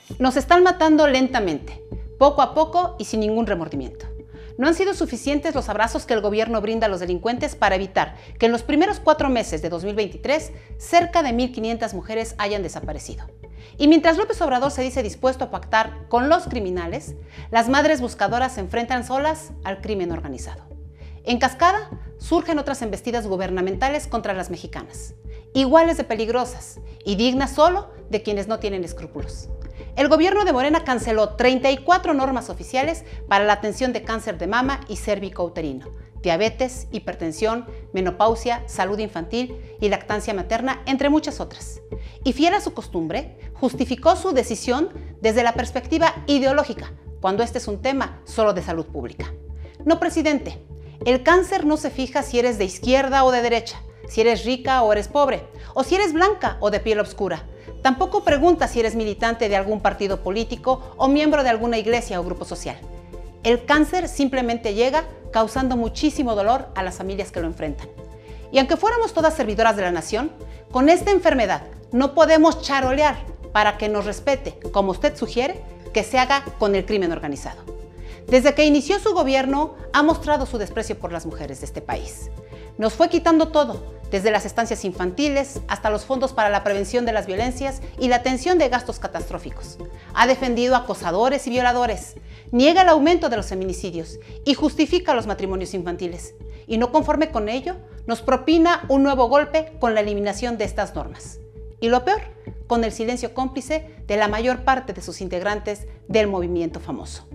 Nos están matando lentamente, poco a poco y sin ningún remordimiento. No han sido suficientes los abrazos que el gobierno brinda a los delincuentes para evitar que en los primeros 4 meses de 2023 cerca de 1,500 mujeres hayan desaparecido. Y mientras López Obrador se dice dispuesto a pactar con los criminales, las madres buscadoras se enfrentan solas al crimen organizado. En cascada, surgen otras embestidas gubernamentales contra las mexicanas, iguales de peligrosas y dignas solo de quienes no tienen escrúpulos. El gobierno de Morena canceló 34 normas oficiales para la atención de cáncer de mama y cérvico-uterino, diabetes, hipertensión, menopausia, salud infantil y lactancia materna, entre muchas otras. Y fiel a su costumbre, justificó su decisión desde la perspectiva ideológica, cuando este es un tema solo de salud pública. No, presidente, el cáncer no se fija si eres de izquierda o de derecha, si eres rica o eres pobre, o si eres blanca o de piel oscura. Tampoco pregunta si eres militante de algún partido político o miembro de alguna iglesia o grupo social. El cáncer simplemente llega causando muchísimo dolor a las familias que lo enfrentan. Y aunque fuéramos todas servidoras de la nación, con esta enfermedad no podemos charolear para que nos respete, como usted sugiere, que se haga con el crimen organizado. Desde que inició su gobierno, ha mostrado su desprecio por las mujeres de este país. Nos fue quitando todo, desde las estancias infantiles hasta los fondos para la prevención de las violencias y la atención de gastos catastróficos. Ha defendido a acosadores y violadores, niega el aumento de los feminicidios y justifica los matrimonios infantiles. Y no conforme con ello, nos propina un nuevo golpe con la eliminación de estas normas. Y lo peor, con el silencio cómplice de la mayor parte de sus integrantes del movimiento famoso.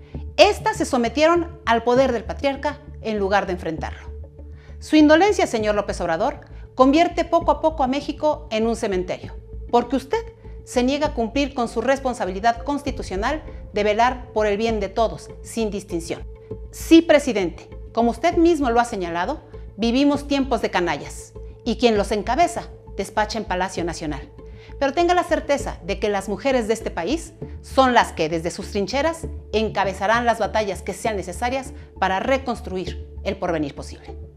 Estas se sometieron al poder del patriarca en lugar de enfrentarlo. Su indolencia, señor López Obrador, convierte poco a poco a México en un cementerio, porque usted se niega a cumplir con su responsabilidad constitucional de velar por el bien de todos, sin distinción. Sí, presidente, como usted mismo lo ha señalado, vivimos tiempos de canallas, y quien los encabeza despacha en Palacio Nacional. Pero tenga la certeza de que las mujeres de este país son las que, desde sus trincheras, encabezarán las batallas que sean necesarias para reconstruir el porvenir posible.